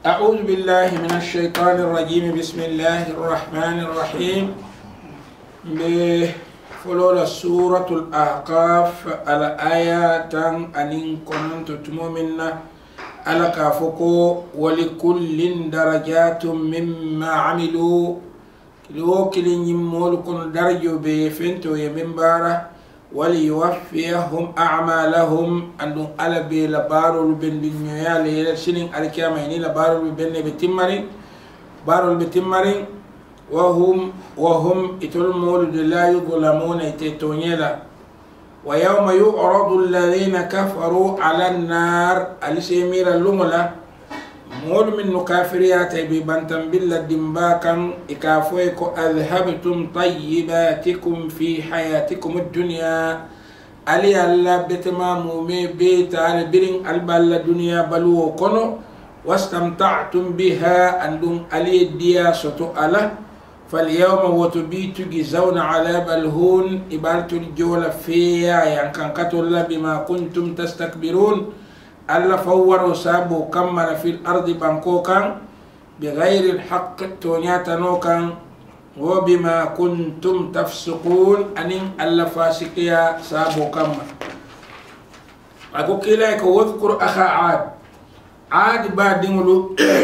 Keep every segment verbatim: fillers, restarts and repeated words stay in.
أعوذ بالله من الشيطان الرجيم. بسم الله الرحمن الرحيم. بفلول سورة الأحقاف على آيات أنين كنت تمومنا على كافوكو ولكل درجات مما عملوا لو كلين يمول كن درجو بفنتو يمن بارا وليوفيهم أعمالهم عندهم على بلبارو البندنيا لسنين الكيامة يعني لبارو البند بتمرين بارو البتمرين وهم وهم يتلمون لا يظلمون يتتونيلا. ويوم يعرض الذين كفروا على النار السمير اللملا مول من كافريات ببنتم بالله دمباكا إكافويكو أذهبتم طيباتكم في حياتكم الدنيا علي الله بتمامو مي بيت على برين البال الدنيا بلو كنو واستمتعتم بها أندم علي ديا سوتو ألا فاليوم وتبيت جزون على بالهون إبالت الجولة فيها يعني كان كتول بما كنتم تستكبرون الله فور سابو كمل في الأرض بانكوكا بغير الحق تونياتنوكا وبما كنتم تفسقون أنين الله فاسقيا سابو كمل. أقول كلاك واذكر أخا عاد عاد بعدين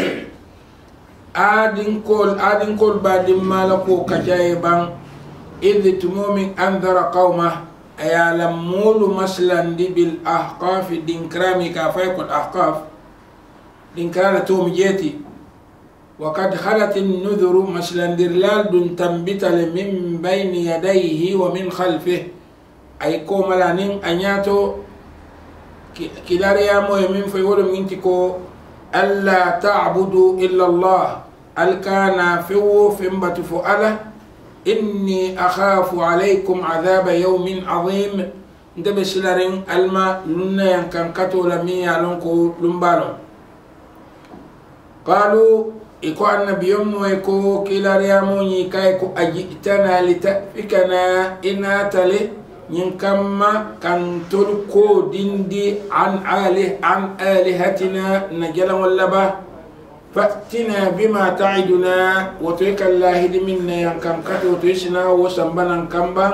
عاد كل عاد كل بعد ما لقوا كجايبان إذ تمومن أنذر قومه أيالم مولو مثلا دي بالأحقاف دينكرامي كافيك الأحقاف دينكرامي توم جيتي وقد خلت النذر مثلا درلال دون تنبت من بين يديه ومن خلفه أي كوملانين أنياتو كداريا مو يمين فيقول منتكو ألا تعبدوا إلا الله الكانا فيو فيمبت فؤله إني أخاف عليكم عذاب يوم عظيم. انت بسلارين الما لنا ينكن كتو لمي يالونكو لنبالو قالوا إكو النبي يوم ويكو كلا رياموني كايكو أجئتنا لتأفكنا إنا تلي ينكما كان تلكو دندي عن آله عن آلهتنا نجلا واللبا فأتنا بما تعدنا وتوك الله منا ينكم كتو تيسنا وسنبنا كمبان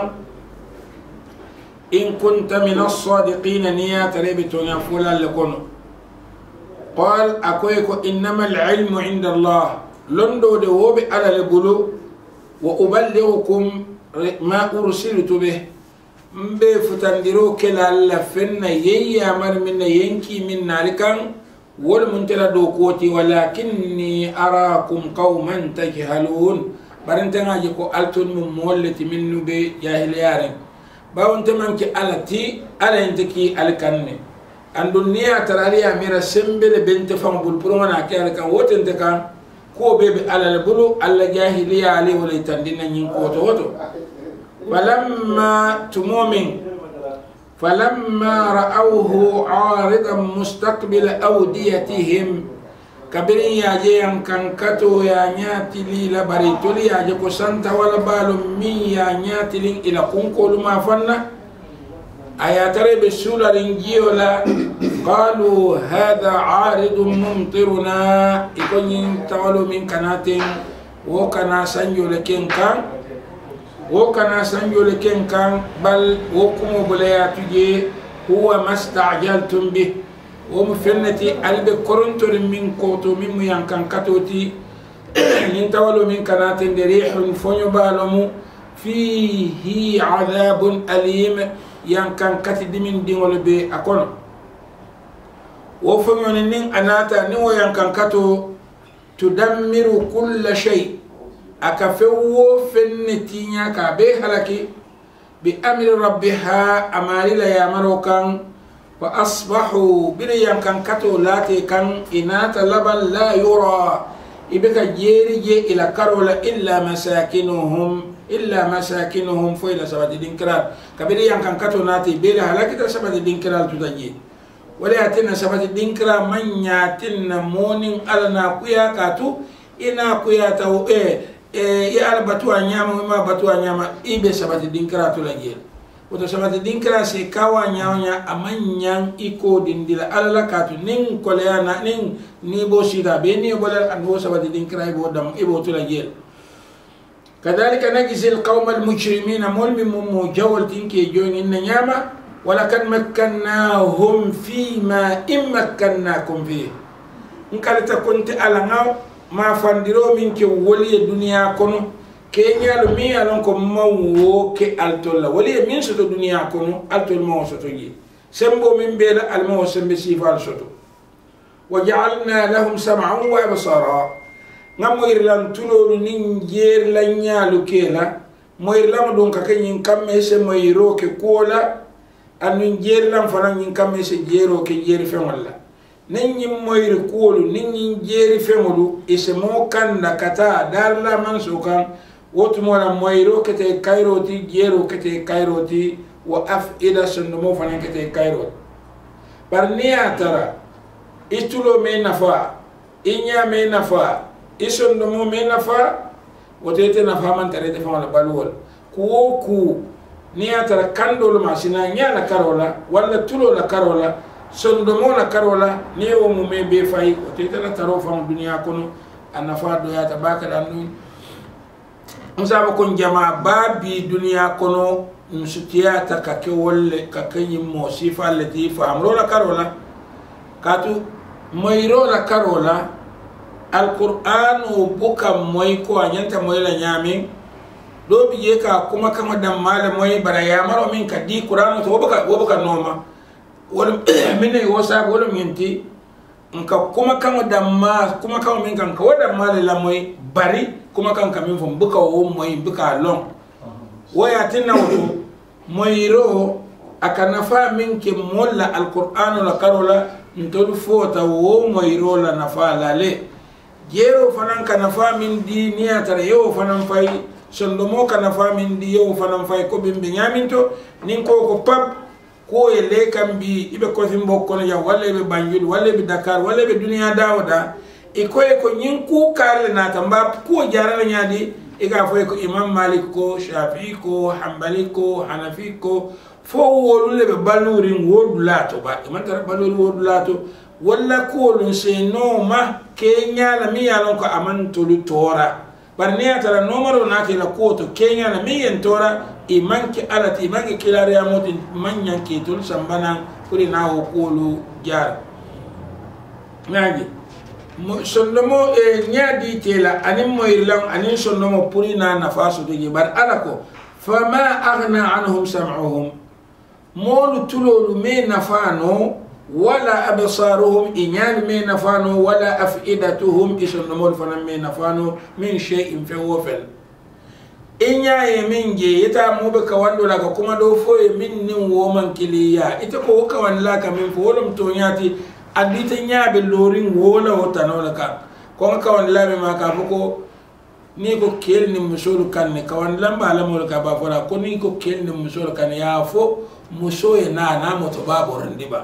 إن كنت من الصادقين نيات ريبتو ينفولا لكونو. قال أكويكو إنما العلم عند الله لندو دوبي على البلو وأبلغكم ما أرسلت به مبي فتندرو كلا لفن يي أمر من ينكي من نالكان والمنتلا دوكوتي ولكني أراكم قوما تجهلون بارنتنا جيكو ألتون من مولتي من نبي جاهليارين باونت منكي ألتي ألا انتكي ألكني عند الدنيا ترى أميرا سمبل بنت فنبول برونا كان وتنتكا كو بيبي على البلو على جاهلية عليه ولا تندين ينكو توتو فلما تمومين فلما رأوه عارضا مستقبل أوديتهم كبرين يا جيان كان كتو يا نياتي لي لبريتولي يا جكو سانتا ولا بالو مين يا نياتي لي إلى كونكول ما فنا أياتري بسولة رنجيولا قالوا هذا عارض ممطرنا يكون ينتولو من كناتين وكنا سنجو لكين كان وكنا سنجو لكين كان بل وكمو بلياتجي هو ما استعجلتم به ومفنتي قلب كورنتور من كوتو من ينكن كتوتي ينتولو من كناتين ريح فنيو بالمو فيه عذاب أليم ينكن كتد من دينول بي أكون وفنيو نين أناتا نيو ينكن كتو تدمر كل شيء أكفو فنتينيا كابي هلكي بأمر ربها أماري لا يامروكان فأصبحوا بليان كان كتو لاتي كان إنات لبن لا يرى إبكا جيري جي إلى كارولا إلا مساكنهم إلا مساكنهم فإلى سبات الدنكرال كبيريان كان كتو ناتي بيلا هلكي تسبات الدنكرال تتجي ولا يأتينا سبات الدنكرال من يأتينا مونين ألنا كويا كاتو إنا كويا تو إيه يا على بتوع نياما وما بتوع نياما إيه بسبات الدنكرال تلاجي woto sabati dinkira se kawa nyawnya amanyan iko dindila alala katu nin koleana nin ni bo sida be ni bola an bo sabati dinkira ibo dam ibo tula jel kadhalika najzi alqawma almujrimin mul min mujawal tinki joni nyama walakan makkannahum fima immakkannakum fi nkalta kunti alanga ma fandiro min ke woli dunya kono kenya lo mi alon ko mawo ke altolla wali min soto dunya kono altol mawo soto yi sembo min bela al mawo sembe sifal soto waja'alna lahum sam'an wa absara ngamo irlan tulolu nin jer la nyalu kela mo irlan don ka kanyin kamme se mo iro ke kola anu jer lan fana nyin kamme se jero ke jer fe walla nin nyim mo ir kolu nin nyin jer fe molu ise mo kanda kata dar la man sokan wotu mona moyro kete kairoti jero kete kairoti wa afida sundumo fana kete kairoti barniya tara itulo me nafa inya me nafa isundumo me nafa wotete nafa man tare te fama balwol ku ku niya tara kandolo masina nya la karola wala tulo la karola sundumo la karola ne wo mu me be fay wotete la taro fam dunya kono anafa do ya tabaka dan musaba kon jama babi dunia kono msutiyata kake wolle kake yimmo sifa lati famro la karola katu moyro la karola alquran buka moy ko anyanta moy la nyami do biye ka kuma kama dam mala moy bara ya maro min ka di qur'an to buka buka noma wala minne wosa wala minti nka kuma kama dam ma kuma kama min kan ka wada mala la moy bari kuma kan kamin fon buka wo moy buka long waya tinna wudu moyro akana fa min ke molla alquran la karola ntol fota wo moyro la nafa la le jero fanan kana fa min di niya tare yo fanan fay sondomo kana fa min di yo fanan fay ko bimbe nyaminto nin ko ko pap ko ele kambi ibe ko fimbo ko ya walla be banjul walla be dakar walla be dunya dawda ikoye ko nyinku karle na tamba ko jarala nyadi iga foy ko imam malik ko shafi ko hanbali ko hanafi ko fo wolule be baluri wodulato ba imam tar baluri wodulato walla ko lun se no ma kenya la mi yalon ko amanto lu tora bar ne tara no maro na ke la ko to kenya la mi en tora iman ki alati iman ki kilare amoti manyan ke tul sambana kuri na ho ko lu jar nagi sondomo e nyaadi tela anin moyirlan anin sondomo purina nafasu de bar alako fama aghna anhum sam'uhum molu tulolu me nafano wala absaruhum inyan me nafano wala afidatuhum isondomo fana me nafano min shay'in fi wafal inya e minje yeta mobe ka wando la ka kuma do foye min nin woman kiliya ita ko ka wan la ka min fo wolum to nyati adita nyaabe lorin wola wotanola ka ko ka wan labe ma ka ko ni ko kel ni musolu kan ne ka wan lamba la mo ka ba fora ko ni ko kel ni musolu kan ya fo musoye na na moto babo randiba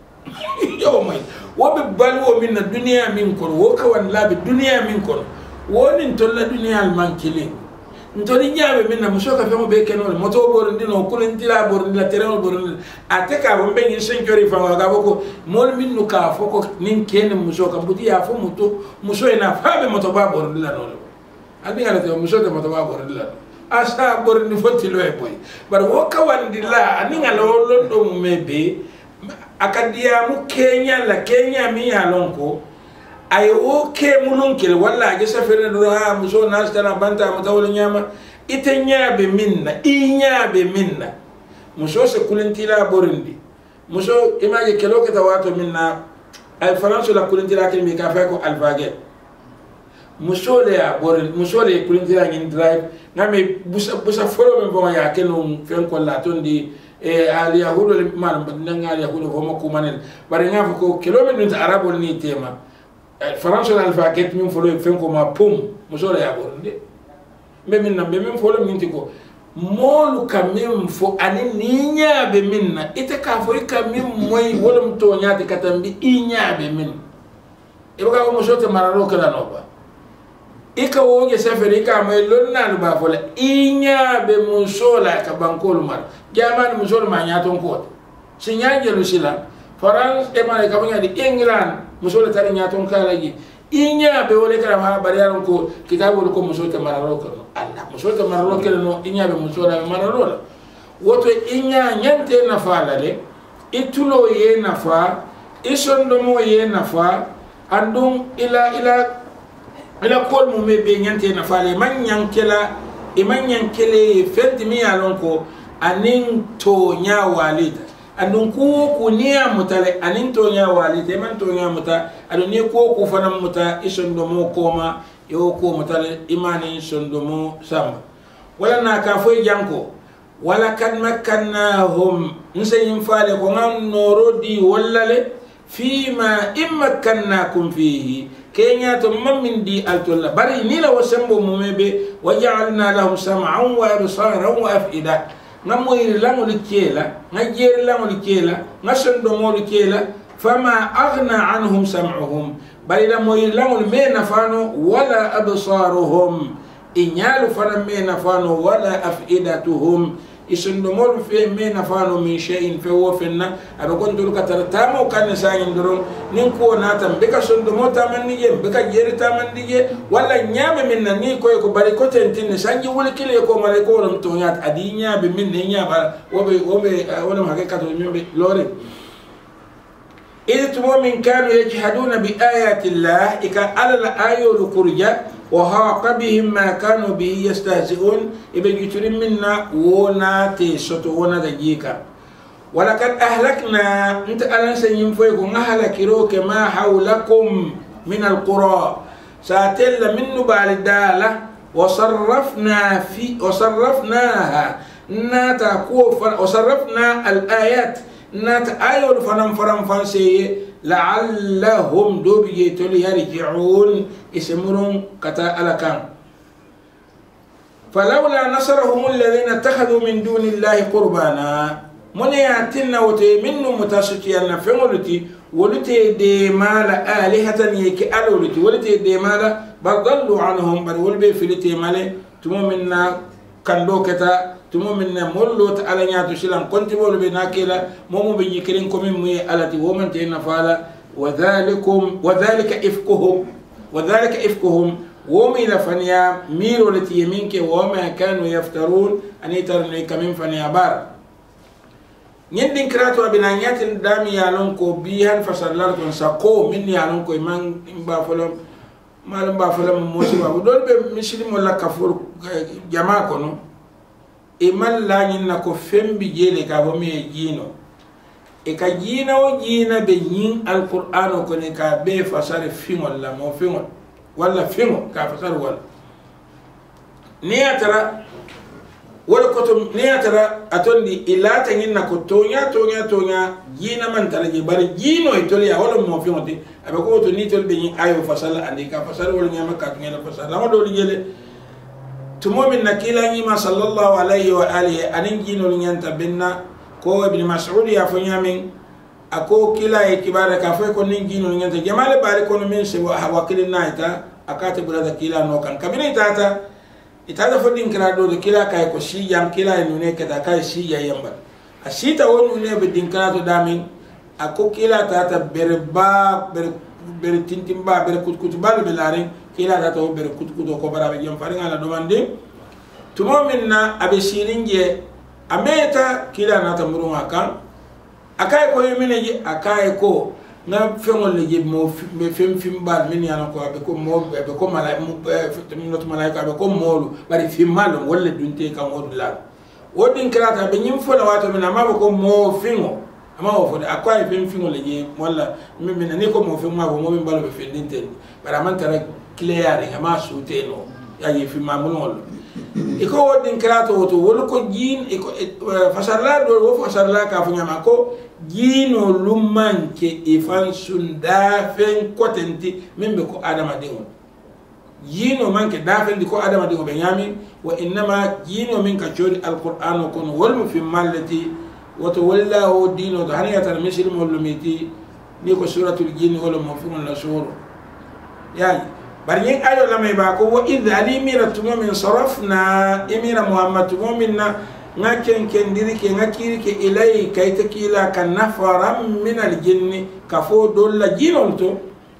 yo mai wo be balwo min na dunya min ko wo ka wan labe dunya min ko wonin tolla dunya al mankili ntori nyaabe min na musoka femo be kenol moto borindi no kulintila borindi la tereno borindi ateka bombe ngi senkori fa ga boko mol min no ka foko nin ken musoka budi ya fo moto muso ina fabe moto ba borindi la no abi ala te muso te moto ba borindi la asa borindi foti lo e boy bar wo ka wandila ani ngalo londo mebe akadia mu Kenya la Kenya mi ya lonko ay o ke mulunkel walla ge safere do ha muso nastana banta mutawul nyama ite nyaabe minna i nyaabe minna muso se kulintila borindi muso imaje kelo ke tawato minna ay faranso la kulintila ke mi ka fa ko alfage muso le ya borin muso le kulintila ngin drive ngame busa busa folo me bon ya kenu fen ko la tondi e al yahudo le mal nanga al yahudo ko mako manel bare ngafa ko kelo men ta arabo ni tema France la alfa ket min folo fen ko ma pum muso la ya borinde be min na be min folo min tiko molu kamim fo ani ninya be min na ite ka fo kamim moy wolum to nyaati katambi inya be min e ba ko muso te mararo kala no ba ika woge safari ka mai lonna ba fola inya be musola ka bankol mar jaman musol ma nya ton ko sinya jelu sila France e ma ka banya di England musol tari nya ton kala gi inya be wole kala ha bariyaron ko kitabul ko musol ta mararo ko Allah musol ta mararo ko no inya be musola mararo woto inya nyante na fala le itulo ye nafa isondo mo ye nafa andum ila ila ila kol mu me be nyante nafa le man nyankela e man nyankele fenti mi alon ko anin to nya walita andum ku ku niya mutale anin to nya walita man to nya muta adu ne ko ku fanam muta isondo mo koma yo ko mutale imani isondo mo samba wala na ka foi janko wala kad makkannahum nsayin fale ko ngam norodi wallale fima immakkannakum fihi kenya to mammin di altolla bari ni la wasambo mumebe waja'alna lahum sam'an wa absaran wa af'ida ngam moyir lango likela ngajeri lango likela ngashando mo likela fama aghna anhum sam'uhum bari la moyir lango me nafano wala absaruhum inyalu fana me nafano wala af'idatuhum isondomol fe me nafano min shay'in fe wofenna abe gondol katara tamo kan sayin doron nin ko natam be ka sondomo tamanni je be ka jeri tamanni je wala nyame min ni ko ko bari ko tentin sanji wala kile ko mare ko ron to yat adinya be min ne nyaba wobe wobe wala ma ka to nyombe lore إذ من كانوا يجحدون بآيات الله إذا على الآية الكرجة وحاق بهم ما كانوا به يستهزئون إبن يترم منا وناتي ستونا دجيكا ولقد أهلكنا أنت ألن سينفوكم أهلك روك ما حولكم من القرى ساتل من نبال الدالة وصرفنا في وصرفناها ناتا كوفا وصرفنا الآيات نات آيول فنم فرم فانسي لعلهم دوبيتول يرجعون اسمرون كتا ألكان فلولا نصرهم الذين اتخذوا من دون الله قربانا من ياتنا وتي منهم متاسطيا فمولتي ولتي دي مال آلهة يكي ألولتي ولتي دي مال بل ضلوا عنهم بل ولبي فلتي مال تمومنا كندو كتا tumo minna mollo ta ala nyaatu silan konti bolu be nakela momo be nyikirin ko min muye alati woman te na fala wadhalikum wadhalika ifkuhum wadhalika ifkuhum womi la faniya miro lati yaminke wama kanu yaftarun ani tarni kamin faniya bar nyendin krato abina nyatin dami yalon ko bihan fasallal kon sako min yalon ko man imba folam malam ba folam musiba dol be mislim wala kafur jama kono iman lañin na ko fembi jele ka bo me jino e ka jina o jina be nyin alqur'ano ko ne ka be fasare fingol la mo fingol wala fingo ka fasare wala ne atara wala ko to ne atara atondi ilata nyin na ko tonya tonya tonya jina man tara je bari jino e toli ya wala mo fingo ti abe ko to ni tol be nyin ayo fasala andi ka fasare wala nyama ka ngela fasala ma do jele tumo min nakila nyima sallallahu alayhi wa alihi anin jino nyanta binna ko ibn mas'ud ya fanya min ako kila e kibara ka fa ko nin jino nyanta jamale bare ko min se wa wakilin naita akate brada kila no kan kabina itata itata fodin kira do kila kai ko shi yam kila e nune kada kai shi ya yamba asita wonu ne be din kala to damin ako kila tata berba ber ber tintimba ber kutkut balu belarin kila tata o ber kutkuto ko bara be jam faringa la domande tumo minna abe sirinje ameta kila na tamuru akan akai ko yemine ji akai ko na fengol le je mo me fem fim bal min yana ko abe ko mo be ko mala min not malaika abe ko molu bari fim mal wala dunte kan wodu la wodin krata be nyim fola wato min ama ko mo fingo ama o fode akai fem fingo le je wala min min ne ko mo fim ma mo min balo be fendinte bara man tara clear ama suteno ya yi fim ma mo iko wodin krato woto wol ko jin iko fasarla do wo fasarla ka fu nyama ko jino lummanke ifan sunda fen kotenti membe ko adama dingo jino manke dafen di ko adama dingo be nyami wa inma jino min ka chori alquran ko wol fi mallati woto wallahu dino to haniya tar muslim wol miti ni ko suratul jin wala mo fi la suru yani baryin ayo lamay ba ko wa idh alimira tumomin sarafna imira muhammad tumomina ngaken ken diri ke ngakiri ke ilay kay takila kan nafaram min aljinni kafo dolla jinolto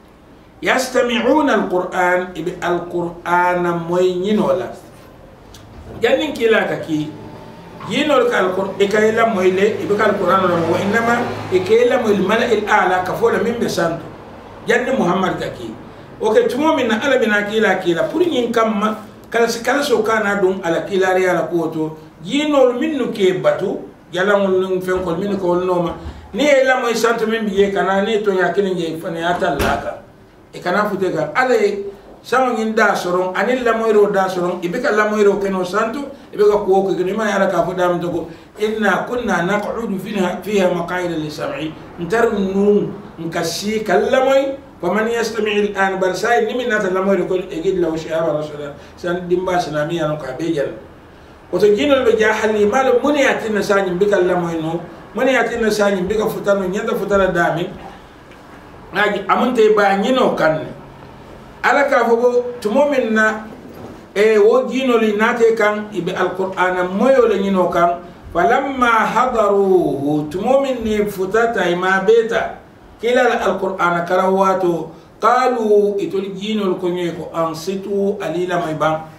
yastami'una alquran ibi alqur'ana moy nyinola jannin kila kaki jinol kal qur'an ikayla moyle ibi kal qur'an wa inma ikayla moy mala'il a'la kafo la min besanto janni muhammad kaki okay tumomina ala bina kila kila pour nyin kamma kala kala so kana dum ala kila ri ala koto jinol minnu ke batu yalamul nun fen ko min ko noma ni la moy santo min biye kana ni to yakini je fane atallaka e kana fute ga ale sama nginda soron anil la moy ro da soron ibeka la moy ro keno santo ibeka ko ko ni ma yara ka fu dam to ko inna kunna naq'udu fiha fiha maq'ida lis-sam'i ntarnu nkasi kallamoy faman yastami' al-an barsai ni min natallamoy ko egid law shi'aba rasulullah san dimba islamiya no ka bejal woto jinol be jahali mal muniyati na sanyi bika lamoy no muniyati na sanyi bika futano nyanda futala dami ngaji amunte ba nyino kan ala ka fogo tumomin na e wo jinoli nate kan ibe alqur'ana moyo le nyino kan falamma hadaruhu tumomin ni futata ima beta kila alqur'ana karawato qalu itul jinol konye ko ansitu alila may bang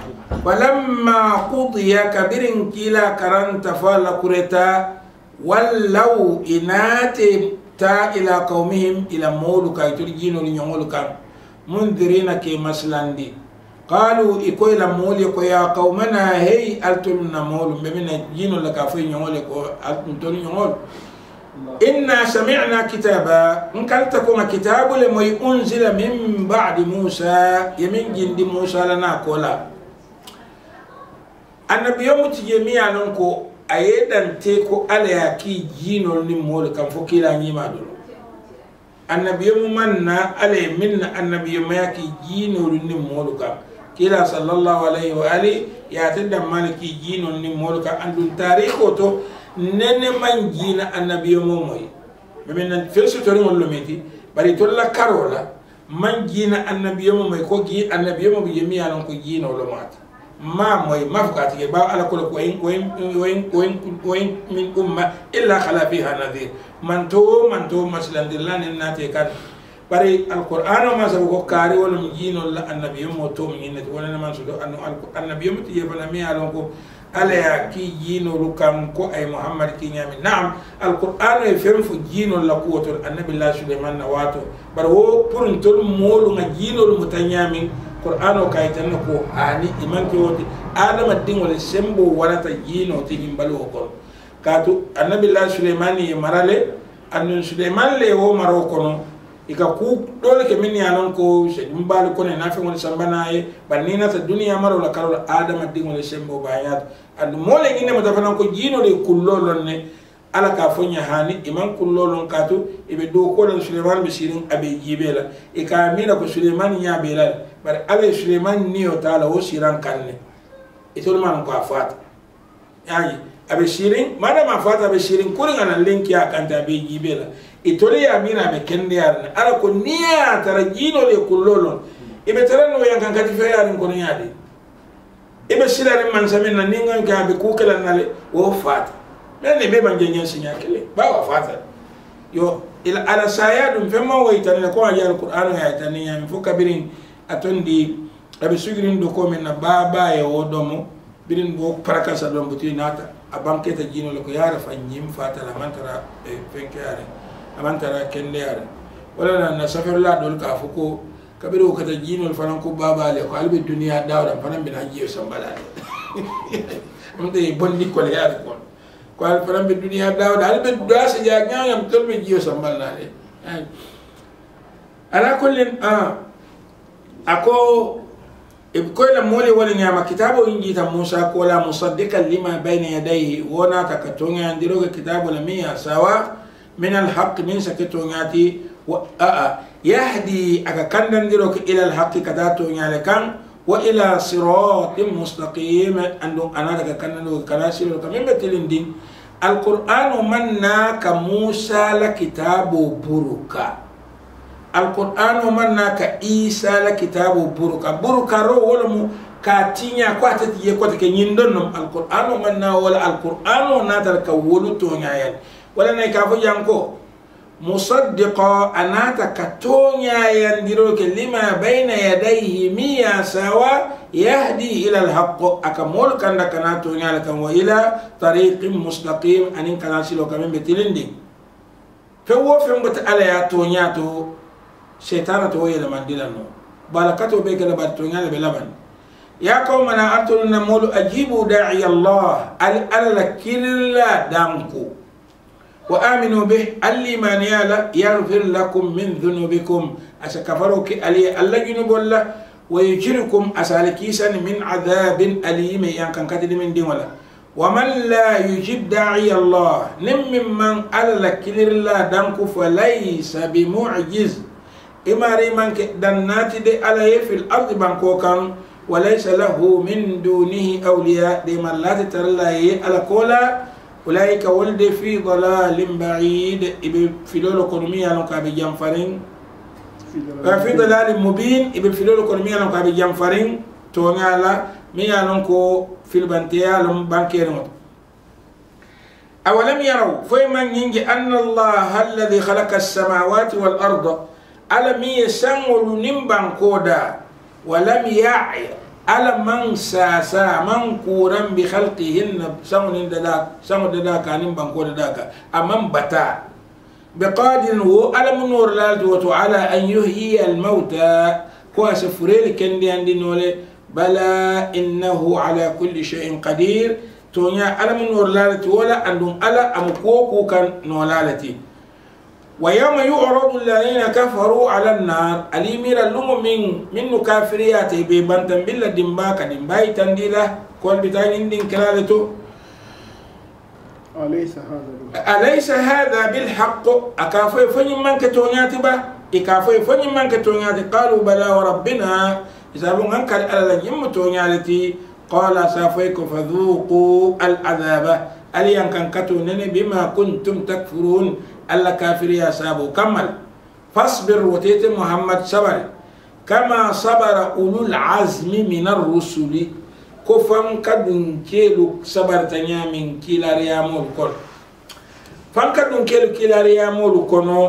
falamma qudiya kabirin kila karanta fala kureta wallau inate ta ila qaumihim ila mawlu kay turjino li nyongol kan mundirina ke maslandi qalu iko ila mawli ko ya qaumana hey altumna mawlu bemina jino la ka fay nyongol ko altum ton nyongol inna sami'na kitaba nkalta ko kitabu le moy unzila min ba'di musa yamin jindi musa lana kola annabiyo muti yemiya non ko ayedan te ko ala ya ki jinol ni mol kam fo kila nyima do annabiyo manna ala minna annabiyo ma ki jinol ni mol kam kila sallallahu alaihi wa ali ya tadda maliki jinol ni mol ka andun tarikho to nene man jina annabiyo mo moy be men fesu to ngol lometi bari to la karola man jina annabiyo mo moy ko gi annabiyo mo yemiya non ko jinol lo mata ما موي ما فقط يبا على كل وين وين وين وين وين من أمة إلا خلا فيها نذير من تو من تو مثلا دلنا الناتي كان بري القرآن وما سبقه كاري ولا مجين ولا النبي يوم توم ينت ولا نما سدوا أنه النبي يوم تجيب لنا مية لونكو على كي جين ولكم كو أي محمد كي نعم نعم القرآن يفهم في جين ولا قوة النبي الله سليمان نواتو برو بورن تول مولو جين والمتنيامين Qur'ano kaytan ko ani iman ko woti adama dingol sembo wala ta yino ti himbalo ko katu annabi la sulaimani marale annun sulaiman le wo maro kono ika ku dole ke min yanon ko se dimbal ko ne nafi woni sambanaye banina ta duniya maro la karo adama dingol sembo bayat and mole ngine mata fanan ko yino le kullolon ne ala ka fonya hani iman kullolon katu ibe do ko lan sulaiman be sirin abe jibela e ka mira ko sulaiman ya belal bar ala sulaiman niyo taala o siran kanne itol man ko afat yayi abe sirin madama afat abe sirin ko ngana linki akanta be jibela itol ya mira be kende yarna ala ko niya tarajino le kullolon ibe tarano yan kan kati fe yarin ko nyaade ibe silare man samina ninga ka be ko kala nale o fat men be ban genyen sinya kele ba wa fata yo ila ala sayadum femma waytan ko ajal qur'an ya tani ya fo kabirin atondi abe sugirin do ko men na baba e wodomo birin bo parakasa do buti nata abanketa jino le ko yara fa nyim fata la mantara e fenkare amantara kende yara wala na safar la dol ka fuko kabiru kata jino fanan ko baba le ko albe duniya dawda fanan bin hajiyo sambala amte bondi ko le yara ko ko al fanan be duniya dawda albe dasa ja nyam tolbe jiyo sambala le ala kullin a ako ibkoy la mole wala nyama kitabu injita Musa ko la musaddiqan lima bayna yadayhi wona takatonga ndiro kitabu la mia sawa min alhaq min sakatongati wa a yahdi akakandan ndiro ila alhaq kadato nyale kan wa ila siratin mustaqim andu anada kakandan do kalasiro kamembe tilindin alquran manna ka Musa la kitabu buruka القرآن ومنا كإيسى لكتاب بركة بركة رو ولمو كاتينيا كواتت يكوت كنيندنم القرآن ومنا ولا القرآن وناتر كولو تونيا ولا نيكافو جانكو مصدقا أناتا كتونيا يندروك لما بين يديه ميا سوا يهدي إلى الحق أكمل كان كنا تونيا لكم وإلى طريق مستقيم أن كان سلو كمين بتلندي فهو فيهم بتألا يا تونيا تو شيطان تو يلمن دلانو بالكاتو بيك لبات تونيا لبلبن يا قومنا أنتم نمول أجيبوا داعي الله ألا كلا دامكو وآمنوا به الإيمان يالا يغفر لكم من ذنوبكم أسكفروك ألي ألا جنوب الله ويجركم أسالكيسا من عذاب أليم يعني كان كاتل من دين ولا ومن لا يجيب داعي الله نم من ألا كلر الله دانكو فليس بمعجز إماري من دنات دي عليه في الأرض بانكو كان وليس له من دونه أولياء دي من لا تترلاه على كولا أولئك ولد في ضلال بعيد في لولو كونمية لنك أبي جنفرين في ضلال مبين ابن في لولو كونمية لنك أبي جنفرين تونيالا ميا لنكو في البنتيا لن بانكير مت أولم يروا فيمن ينجي أن الله الذي خلق السماوات والأرض ألم يسمو نمبان كودا ولم يعي على من ساسا من كورن بخلقهن سمون دداك سمون دداك انم بانكو دداك امام بتا بقادر هو على منور لالت وتعالى ان يحيي الموتى كواس فريل كندي عندي نولي بلى انه على كل شيء قدير تونيا على منور لالت ولا عندهم على امكوكو كان نولالتي ويوم يعرض الذين كفروا على النار اليمير اللوم من من كافريات ببنتم بالله دمباك دمباي تنديلا كل بتاعين دين كلالتو أليس هذا أليس هذا بالحق أكافي فني من كتونيات با إكافي فني من كتونيات قالوا بلى وربنا إذا بون أنكر على يم تونياتي قال سافيكم فذوقوا العذاب أليان كان كتونني بما كنتم تكفرون الله كافر يا سابو كمل فاصبر وتيت محمد صبر كما صبر أولو العزم من الرسل كفن كدن كيلو صبر تنيا من كيلا ريامول كون فان كدن كيلو كيلا ريامول كونو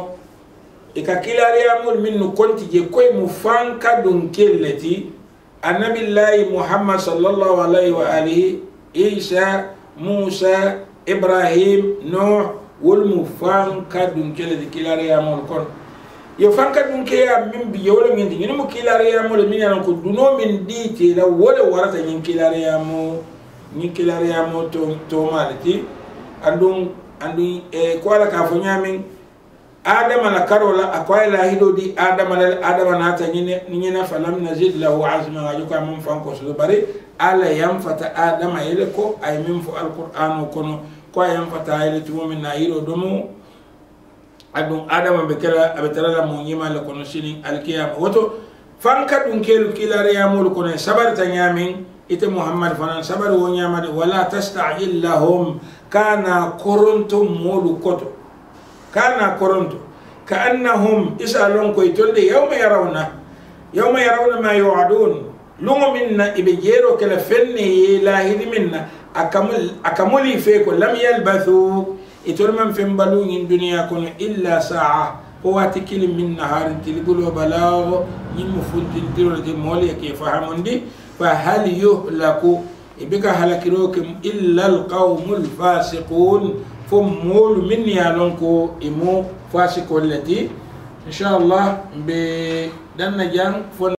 إكا كيلا ريامول منو كنت جي كوي مفان كدن كيلتي النبي الله محمد صلى الله عليه وآله عيسى موسى إبراهيم نوح wolmu fan kadun kele de kilare ya mol kon yo fan kadun ke ya min bi yo le min ni mo kilare ya mol min ya ko duno min di te la wole warata ni kilare ya mo ni kilare ya mo to to malati andum andu e ko ala ka fo nyamin adama la karola akwai la hido di adama la adama na ta ni ni na falam nazid lahu azma wa yuka mun fan ko so bare ala yam fata adama ile ko ay min fu alquran kono ko yam fata ile tumo min na yiro domo adum adama be kala abetala la mo nyima le kono sinin alkiyama woto fanka dun kelu kilare ya mul kono sabar ta nyamin ite muhammad fanan sabar wo nyama de wala tasta'il lahum kana koronto molu koto kana koronto كأنهم إسألون كويتول دي يوم يرون يوم يرون ما يوعدون لغو منا إبجيرو كلا فني لاهد منا أكمل أكملي فيكو لم يلبثوا إتول من فين بلون الدنيا كون إلا ساعة هو تكل من نهار تلقلوا بلاغ يمفل تلقلوا تمولي كيف فهمون دي فهل يهلكوا إبقى هلكروكم إلا القوم الفاسقون فمول من يالونكو إمو فاسق التي إن شاء الله بدنا جان